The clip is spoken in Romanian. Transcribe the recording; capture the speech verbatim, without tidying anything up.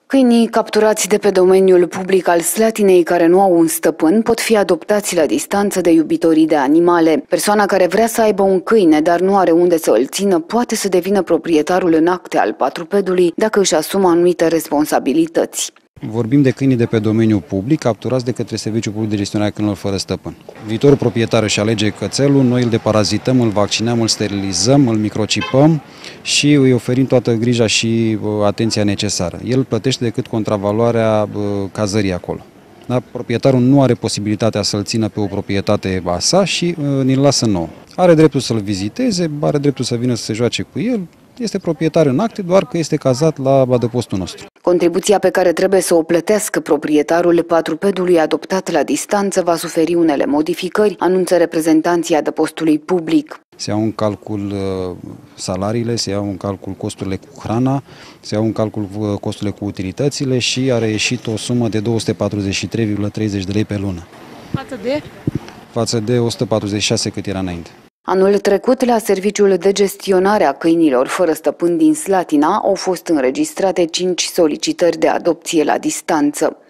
Câinii capturați de pe domeniul public al Slatinei care nu au un stăpân pot fi adoptați la distanță de iubitorii de animale. Persoana care vrea să aibă un câine, dar nu are unde să îl țină, poate să devină proprietarul în acte al patrupedului dacă își asumă anumite responsabilități. Vorbim de câinii de pe domeniul public, capturați de către Serviciul Public de Gestionare a Câinilor fără stăpân. Viitorul proprietar își alege cățelul, noi îl deparazităm, îl vaccinăm, îl sterilizăm, îl microcipăm și îi oferim toată grija și atenția necesară. El plătește decât contravaloarea cazării acolo. Da? Proprietarul nu are posibilitatea să-l țină pe o proprietate a sa și ne-l lasă nouă. Are dreptul să-l viziteze, are dreptul să vină să se joace cu el, este proprietar în acte, doar că este cazat la adăpostul nostru. Contribuția pe care trebuie să o plătească proprietarul patrupedului adoptat la distanță va suferi unele modificări, anunță reprezentanții adăpostului public. Se iau în calcul salariile, se iau în calcul costurile cu hrana, se iau în calcul costurile cu utilitățile și a reieșit o sumă de două sute patruzeci și trei virgulă treizeci de lei pe lună. Față de? Față de o sută patruzeci și șase cât era înainte. Anul trecut, la Serviciul de Gestionare a Câinilor fără stăpân din Slatina, au fost înregistrate cinci solicitări de adopție la distanță.